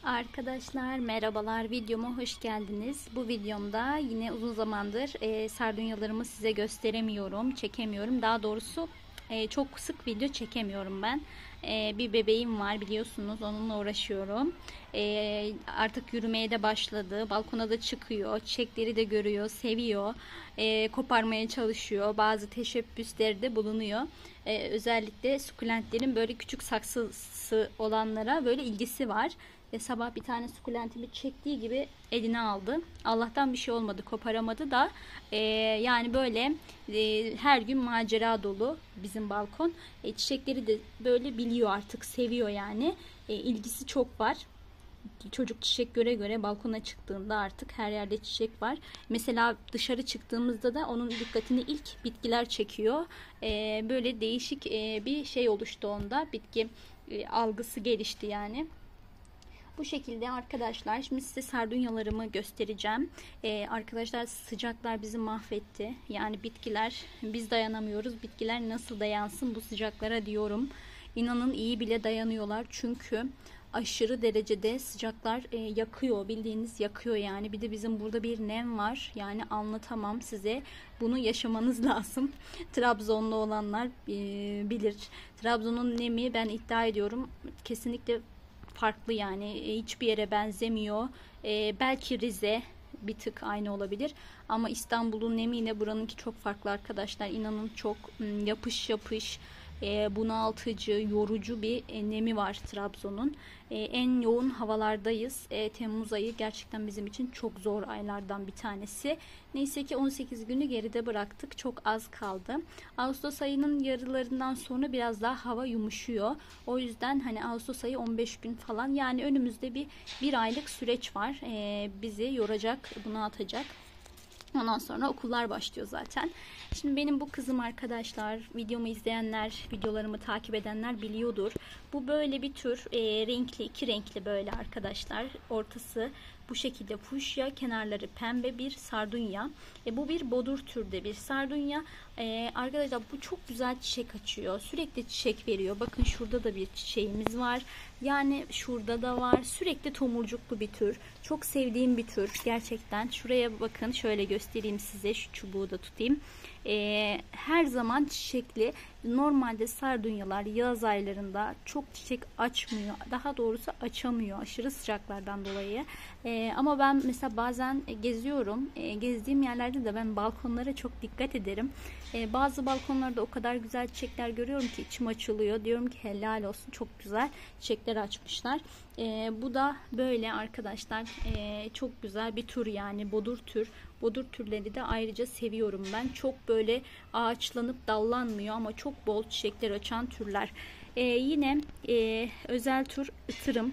Arkadaşlar merhabalar, videoma hoş geldiniz. Bu videomda yine uzun zamandır sardunyalarımı size gösteremiyorum, çekemiyorum. Daha doğrusu çok sık video çekemiyorum ben. Bir bebeğim var biliyorsunuz, onunla uğraşıyorum. Artık yürümeye de başladı, balkona da çıkıyor, çiçekleri de görüyor, seviyor. Koparmaya çalışıyor, bazı teşebbüslerde bulunuyor. Özellikle sukulentlerin böyle küçük saksısı olanlara böyle ilgisi var. Sabah bir tane sukulentimi çektiği gibi eline aldı. Allah'tan bir şey olmadı, koparamadı da yani böyle her gün macera dolu bizim balkon. Çiçekleri de böyle biliyor, artık seviyor yani. İlgisi çok var. Çocuk çiçek göre göre balkona çıktığında artık her yerde çiçek var. Mesela dışarı çıktığımızda da onun dikkatini ilk bitkiler çekiyor. Böyle değişik bir şey oluştu onda. Bitki algısı gelişti yani. Bu şekilde arkadaşlar, şimdi size sardunyalarımı göstereceğim. Arkadaşlar, sıcaklar bizi mahvetti. Yani bitkiler, biz dayanamıyoruz. Bitkiler nasıl dayansın bu sıcaklara diyorum. İnanın iyi bile dayanıyorlar. Çünkü aşırı derecede sıcaklar yakıyor. Bildiğiniz yakıyor yani. Bir de bizim burada bir nem var. Yani anlatamam size. Bunu yaşamanız lazım. Trabzonlu olanlar bilir. Trabzon'un nemi, ben iddia ediyorum, kesinlikle farklı yani, hiçbir yere benzemiyor. Belki Rize bir tık aynı olabilir ama İstanbul'un nemiyle buranınki çok farklı arkadaşlar. İnanın çok yapış yapış, bunaltıcı, yorucu bir nemi var Trabzon'un. En yoğun havalardayız. Temmuz ayı gerçekten bizim için çok zor aylardan bir tanesi. Neyse ki 18 günü geride bıraktık. Çok az kaldı. Ağustos ayının yarılarından sonra biraz daha hava yumuşuyor. O yüzden hani Ağustos ayı 15 gün falan, yani önümüzde bir aylık süreç var. Bizi yoracak, bunaltacak. Ondan sonra okullar başlıyor zaten. Şimdi benim bu kızım arkadaşlar, videomu izleyenler, videolarımı takip edenler biliyordur. Bu böyle bir tür renkli, iki renkli böyle arkadaşlar. Ortası bu şekilde fuşya, kenarları pembe bir sardunya. Bu bir bodur türde bir sardunya. Arkadaşlar bu çok güzel çiçek açıyor. Sürekli çiçek veriyor. Bakın şurada da bir çiçeğimiz var. Yani şurada da var. Sürekli tomurcuklu bir tür. Çok sevdiğim bir tür. Gerçekten. Şuraya bakın. Şöyle göstereyim size. Şu çubuğu da tutayım. Her zaman çiçekli. Normalde sardunyalar yaz aylarında çok çiçek açmıyor. Daha doğrusu açamıyor. Aşırı sıcaklardan dolayı. Ama ben mesela bazen geziyorum. Gezdiğim yerlerde de ben balkonlara çok dikkat ederim. Bazı balkonlarda o kadar güzel çiçekler görüyorum ki içim açılıyor. Diyorum ki helal olsun, çok güzel çiçekler açmışlar. Bu da böyle arkadaşlar. Çok güzel bir tür yani, bodur tür. Bodur türleri de ayrıca seviyorum ben. Çok böyle ağaçlanıp dallanmıyor ama çok bol çiçekler açan türler. Yine özel tür ıtırım.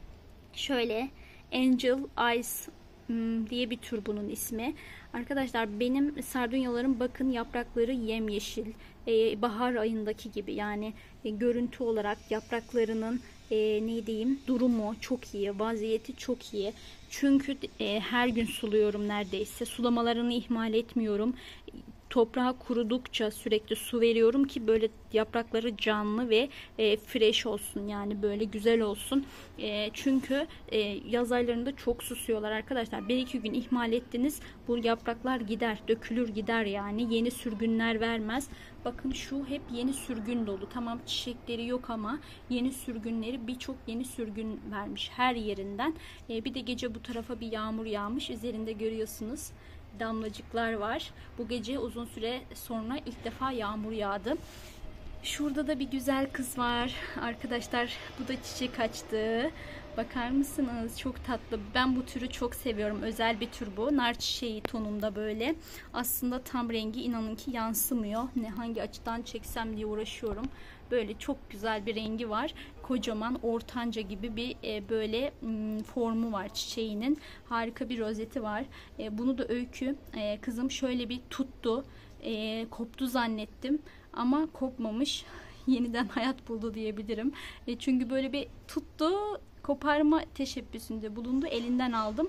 Şöyle Angel Eyes diye bir tür bunun ismi. Arkadaşlar benim sardunyalarım bakın yaprakları yemyeşil. Bahar ayındaki gibi yani, görüntü olarak yapraklarının ne diyeyim, durumu çok iyi, vaziyeti çok iyi. Çünkü her gün suluyorum neredeyse. Sulamalarını ihmal etmiyorum. Toprağı kurudukça sürekli su veriyorum ki böyle yaprakları canlı ve fresh olsun, yani böyle güzel olsun. Çünkü yaz aylarında çok susuyorlar arkadaşlar. Bir iki gün ihmal ettiniz, bu yapraklar gider, dökülür gider yani. Yeni sürgünler vermez. Bakın şu hep yeni sürgün dolu. Tamam, çiçekleri yok ama yeni sürgünleri, birçok yeni sürgün vermiş her yerinden. Bir de gece bu tarafa bir yağmur yağmış. Üzerinde görüyorsunuz damlacıklar var. Bu gece uzun süre sonra ilk defa yağmur yağdı. Şurada da bir güzel kız var. Arkadaşlar bu da çiçek açtı. Bakar mısınız? Çok tatlı. Ben bu türü çok seviyorum. Özel bir tür bu. Nar çiçeği tonunda böyle. Aslında tam rengi inanın ki yansımıyor. Ne hangi açıdan çeksem diye uğraşıyorum. Böyle çok güzel bir rengi var. Kocaman ortanca gibi bir böyle formu var çiçeğinin. Harika bir rozeti var. Bunu da Öykü kızım şöyle bir tuttu. Koptu zannettim ama kopmamış. Yeniden hayat buldu diyebilirim. Çünkü böyle bir tuttu, koparma teşebbüsünde bulundu. Elinden aldım.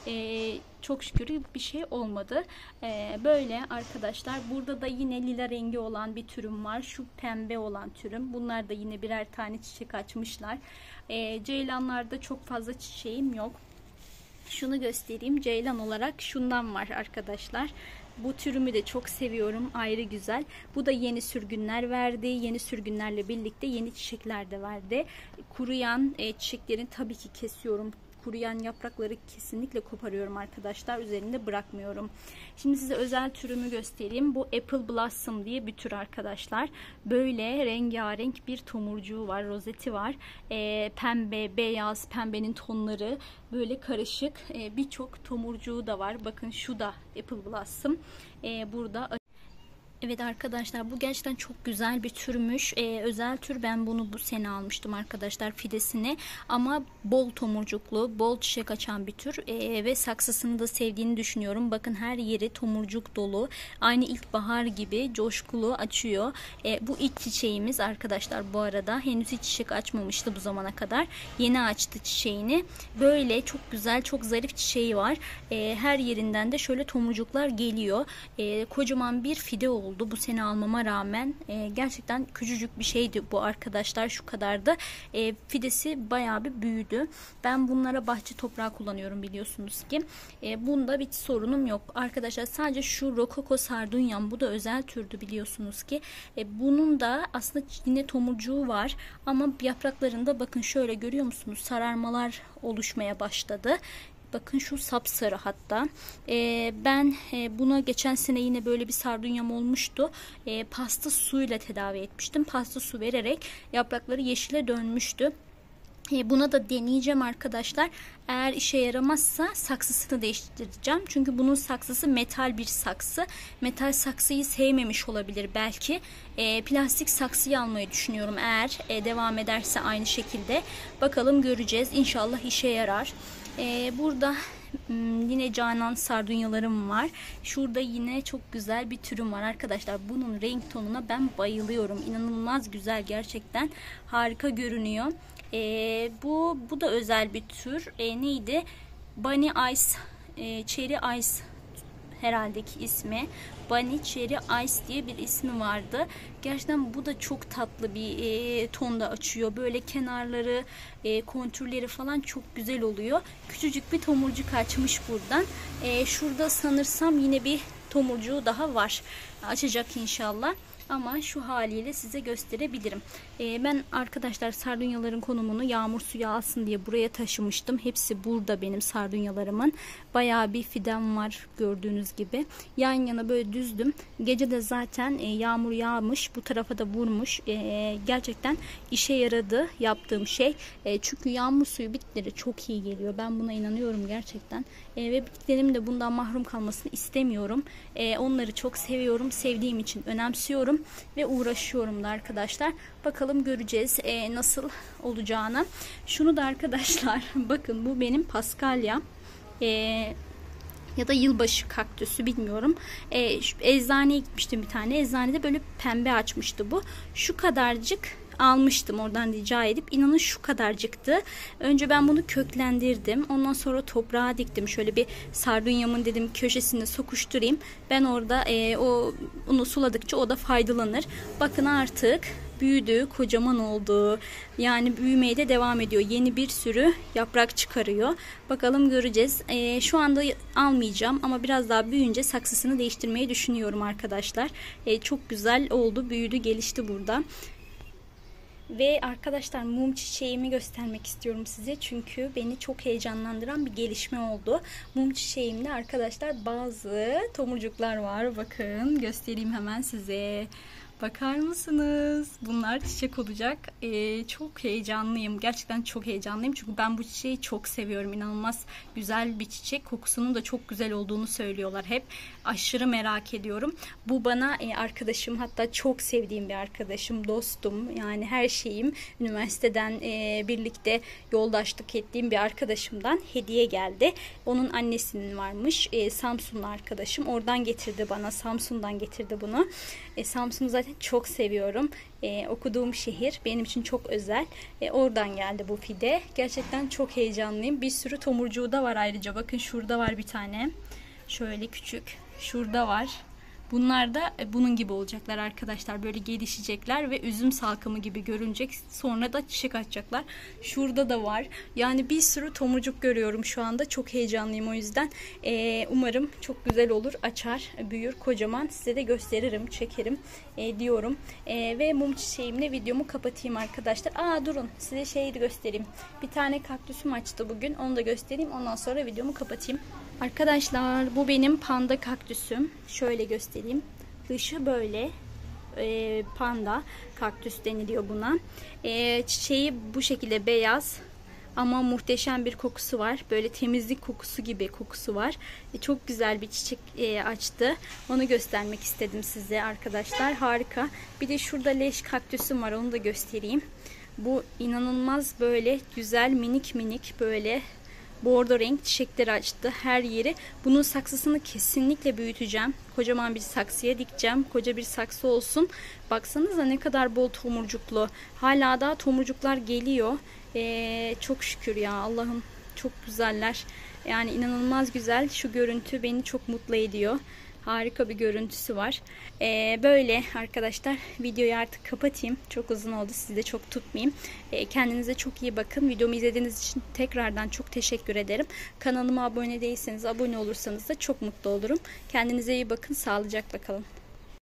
Çok şükür bir şey olmadı. Böyle arkadaşlar. Burada da yine lila rengi olan bir türüm var. Şu pembe olan türüm. Bunlar da yine birer tane çiçek açmışlar. Ceylanlarda çok fazla çiçeğim yok. Şunu göstereyim. Ceylan olarak şundan var arkadaşlar. Bu türümü de çok seviyorum. Ayrı güzel. Bu da yeni sürgünler verdi. Yeni sürgünlerle birlikte yeni çiçekler de verdi. Kuruyan çiçeklerini tabii ki kesiyorum. Kuruyan yaprakları kesinlikle koparıyorum arkadaşlar. Üzerinde bırakmıyorum. Şimdi size özel türümü göstereyim. Bu Apple Blossom diye bir tür arkadaşlar. Böyle rengarenk bir tomurcuğu var. Rozeti var. Pembe, beyaz, pembenin tonları böyle karışık. Birçok tomurcuğu da var. Bakın şu da Apple Blossom. Burada. Evet arkadaşlar, bu gerçekten çok güzel bir türmüş. Özel tür, ben bunu bu sene almıştım arkadaşlar fidesini. Ama bol tomurcuklu, bol çiçek açan bir tür. Ve saksısını da sevdiğini düşünüyorum. Bakın her yeri tomurcuk dolu. Aynı ilkbahar gibi coşkulu açıyor. Bu ilk çiçeğimiz arkadaşlar bu arada. Henüz hiç çiçek açmamıştı bu zamana kadar. Yeni açtı çiçeğini. Böyle çok güzel, çok zarif çiçeği var. Her yerinden de şöyle tomurcuklar geliyor. Kocaman bir fide oldu bu sene almama rağmen. Gerçekten küçücük bir şeydi bu arkadaşlar, şu kadardı. Fidesi bayağı bir büyüdü. Ben bunlara bahçe toprağı kullanıyorum biliyorsunuz ki. Bunda bir sorunum yok arkadaşlar. Sadece şu Rokoko Sardunyam, bu da özel türdü biliyorsunuz ki. Bunun da aslında yine tomurcuğu var ama yapraklarında bakın şöyle görüyor musunuz, sararmalar oluşmaya başladı. Bakın şu sapsarı hatta. Ben buna geçen sene yine böyle bir sardunyam olmuştu. Pasta suyla tedavi etmiştim. Pasta su vererek yaprakları yeşile dönmüştü. Buna da deneyeceğim arkadaşlar. Eğer işe yaramazsa saksısını değiştireceğim. Çünkü bunun saksısı metal bir saksı. Metal saksıyı sevmemiş olabilir belki. Plastik saksıyı almayı düşünüyorum eğer devam ederse aynı şekilde. Bakalım, göreceğiz. İnşallah işe yarar. Burada yine Canan sardunyalarım var. Şurada yine çok güzel bir türüm var arkadaşlar. Bunun renk tonuna ben bayılıyorum. İnanılmaz güzel, gerçekten harika görünüyor. Bu da özel bir tür. Neydi? Bunny Ice, Cherry Ice herhalde ki ismi. Bunny Cherry Ice diye bir ismi vardı. Gerçekten bu da çok tatlı bir tonda açıyor. Böyle kenarları, kontürleri falan çok güzel oluyor. Küçücük bir tomurcuk açmış buradan. Şurada sanırsam yine bir tomurcuğu daha var. Açacak inşallah. Ama şu haliyle size gösterebilirim. Ben arkadaşlar sardunyaların konumunu yağmur suyu alsın diye buraya taşımıştım. Hepsi burada benim sardunyalarımın. Bayağı bir fidem var gördüğünüz gibi. Yan yana böyle düzdüm. Gece de zaten yağmur yağmış. Bu tarafa da vurmuş. Gerçekten işe yaradı yaptığım şey. Çünkü yağmur suyu bitkilere çok iyi geliyor. Ben buna inanıyorum gerçekten. Ve bitkilerim de bundan mahrum kalmasını istemiyorum. Onları çok seviyorum. Sevdiğim için önemsiyorum. Ve uğraşıyorum da arkadaşlar. Bakalım, göreceğiz nasıl olacağını. Şunu da arkadaşlar bakın, bu benim Paskalya. Ya da yılbaşı kaktüsü, bilmiyorum. Eczaneye gitmiştim bir tane. Eczanede böyle pembe açmıştı bu. Şu kadarcık almıştım oradan rica edip. İnanın şu kadarcıktı. Önce ben bunu köklendirdim. Ondan sonra toprağa diktim. Şöyle bir sardunyamın dedim köşesine sokuşturayım. Ben orada onu suladıkça o da faydalanır. Bakın artık büyüdü, kocaman oldu. Yani büyümeye de devam ediyor. Yeni bir sürü yaprak çıkarıyor. Bakalım, göreceğiz. Şu anda almayacağım ama biraz daha büyüyünce saksısını değiştirmeyi düşünüyorum arkadaşlar. Çok güzel oldu, büyüdü, gelişti burada. Ve arkadaşlar mum çiçeğimi göstermek istiyorum size. Çünkü beni çok heyecanlandıran bir gelişme oldu. Mum çiçeğimde arkadaşlar bazı tomurcuklar var. Bakın, göstereyim hemen size. Bakar mısınız? Bunlar çiçek olacak. Çok heyecanlıyım. Gerçekten çok heyecanlıyım. Çünkü ben bu çiçeği çok seviyorum. İnanılmaz güzel bir çiçek. Kokusunun da çok güzel olduğunu söylüyorlar hep. Aşırı merak ediyorum. Bu bana arkadaşım, hatta çok sevdiğim bir arkadaşım, dostum. Yani her şeyim. Üniversiteden birlikte yoldaşlık ettiğim bir arkadaşımdan hediye geldi. Onun annesinin varmış. Samsunlu arkadaşım. Oradan getirdi bana. Samsun'dan getirdi bunu. Samsun'u zaten çok seviyorum. Okuduğum şehir benim için çok özel. Oradan geldi bu fide. Gerçekten çok heyecanlıyım. Bir sürü tomurcuğu da var ayrıca. Bakın şurada var bir tane. Şöyle küçük. Şurada var. Bunlar da bunun gibi olacaklar arkadaşlar. Böyle gelişecekler ve üzüm salkımı gibi görünecek. Sonra da çiçek açacaklar. Şurada da var. Yani bir sürü tomurcuk görüyorum şu anda. Çok heyecanlıyım o yüzden. Umarım çok güzel olur. Açar, büyür kocaman. Size de gösteririm, çekerim diyorum. Ve mum çiçeğimle videomu kapatayım arkadaşlar. Durun size şeyi de göstereyim. Bir tane kaktüsüm açtı bugün. Onu da göstereyim. Ondan sonra videomu kapatayım. Arkadaşlar bu benim panda kaktüsüm. Şöyle göstereyim. Dışı böyle panda kaktüs deniliyor buna. Çiçeği bu şekilde beyaz ama muhteşem bir kokusu var. Böyle temizlik kokusu gibi kokusu var. Çok güzel bir çiçek açtı. Onu göstermek istedim size arkadaşlar. Harika. Bir de şurada leş kaktüsüm var. Onu da göstereyim. Bu inanılmaz böyle güzel minik minik böyle bordo renk çiçekleri açtı her yeri. Bunun saksısını kesinlikle büyüteceğim. Kocaman bir saksıya dikeceğim. Koca bir saksı olsun. Baksanıza ne kadar bol tomurcuklu. Hala daha tomurcuklar geliyor. Çok şükür ya Allah'ım, çok güzeller. Yani inanılmaz güzel. Şu görüntü beni çok mutlu ediyor. Harika bir görüntüsü var. Böyle arkadaşlar, videoyu artık kapatayım. Çok uzun oldu. Sizi de çok tutmayayım. Kendinize çok iyi bakın. Videomu izlediğiniz için tekrardan çok teşekkür ederim. Kanalıma abone değilseniz, abone olursanız da çok mutlu olurum. Kendinize iyi bakın. Sağlıcakla kalın.